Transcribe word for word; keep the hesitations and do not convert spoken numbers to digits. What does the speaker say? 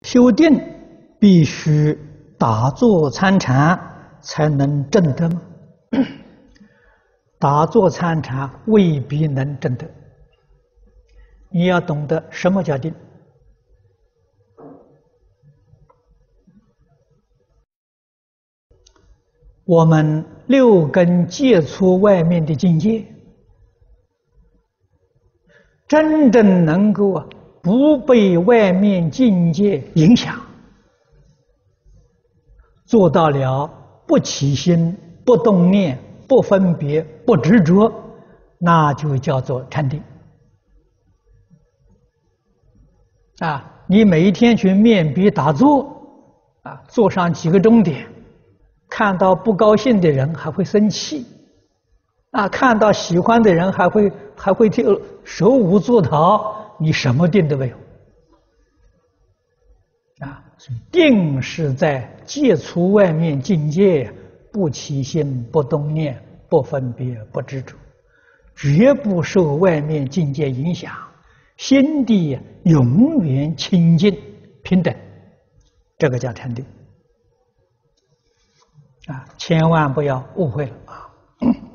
修定必须打坐参禅才能证得吗？打坐参禅未必能证得。你要懂得什么叫定。我们六根接触外面的境界，真正能够啊不被外面境界影响，做到了不起心、不动念、不分别、不执着，那就叫做禅定。啊，你每一天去面壁打坐，啊，坐上几个钟点，看到不高兴的人还会生气，啊，看到喜欢的人还会还会就手舞足蹈，你什么定都没有。啊，定是在接触外面境界，不起心、不动念、不分别、不执着，绝不受外面境界影响，心地永远清净平等，这个叫禅定。啊，千万不要误会了啊！